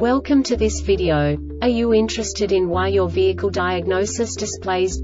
Welcome to this video. Are you interested in why your vehicle diagnosis displays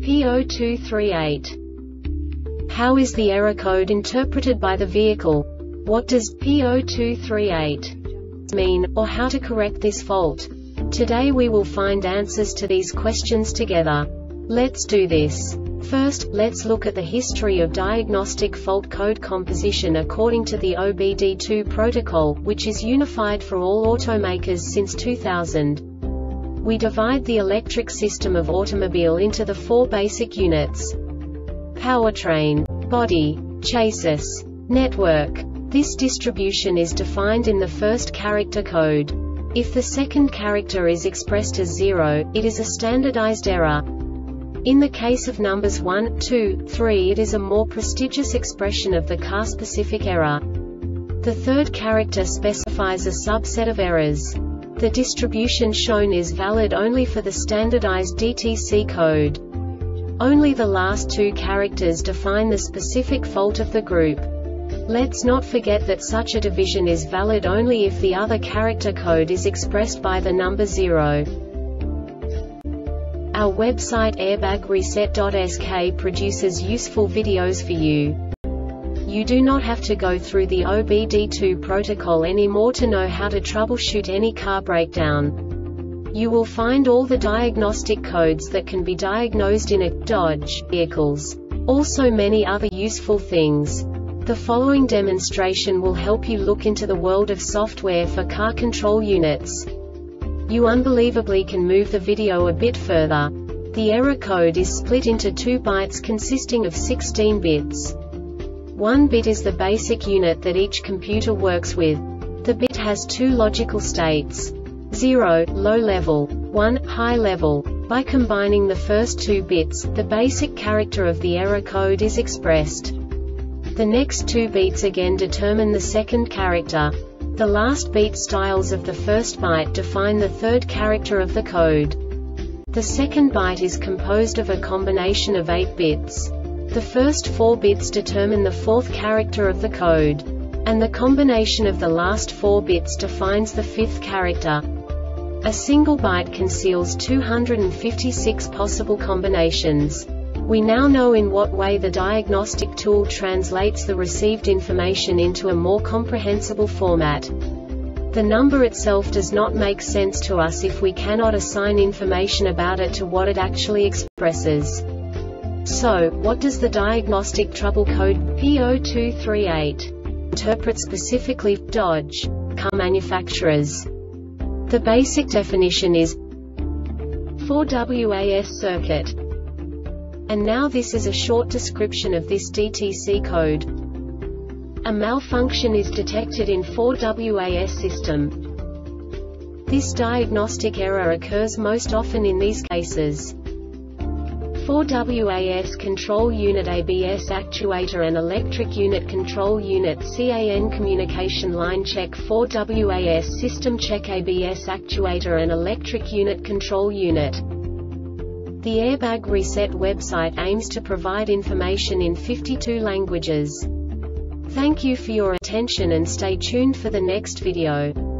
P0238? How is the error code interpreted by the vehicle? What does P0238 mean, or how to correct this fault? Today we will find answers to these questions together. Let's do this. First, let's look at the history of diagnostic fault code composition according to the OBD2 protocol, which is unified for all automakers since 2000. We divide the electric system of automobile into the four basic units: powertrain, body, chassis, network. This distribution is defined in the first character code. If the second character is expressed as 0, it is a standardized error. In the case of numbers 1, 2, 3, it is a more prestigious expression of the car-specific error. The third character specifies a subset of errors. The distribution shown is valid only for the standardized DTC code. Only the last two characters define the specific fault of the group. Let's not forget that such a division is valid only if the other character code is expressed by the number 0. Our website airbagreset.sk produces useful videos for you. You do not have to go through the OBD2 protocol anymore to know how to troubleshoot any car breakdown. You will find all the diagnostic codes that can be diagnosed in a Dodge vehicles. Also many other useful things. The following demonstration will help you look into the world of software for car control units. You unbelievably can move the video a bit further. The error code is split into 2 bytes consisting of 16 bits. 1 bit is the basic unit that each computer works with. The bit has 2 logical states: 0, low level, 1, high level. By combining the first 2 bits, the basic character of the error code is expressed. The next 2 beats again determine the second character. The last beat styles of the first byte define the third character of the code. The second byte is composed of a combination of 8 bits. The first 4 bits determine the fourth character of the code. And the combination of the last 4 bits defines the fifth character. A single byte conceals 256 possible combinations. We now know in what way the diagnostic tool translates the received information into a more comprehensible format. The number itself does not make sense to us if we cannot assign information about it to what it actually expresses. So, what does the diagnostic trouble code P0238 interpret specifically for Dodge car manufacturers? The basic definition is 4WAS circuit. And now this is a short description of this DTC code. A malfunction is detected in 4WAS system. This diagnostic error occurs most often in these cases: 4WAS control unit, ABS actuator and electric unit control unit, CAN communication line check, 4WAS system check, ABS actuator and electric unit control unit. The Airbag Reset website aims to provide information in 52 languages. Thank you for your attention and stay tuned for the next video.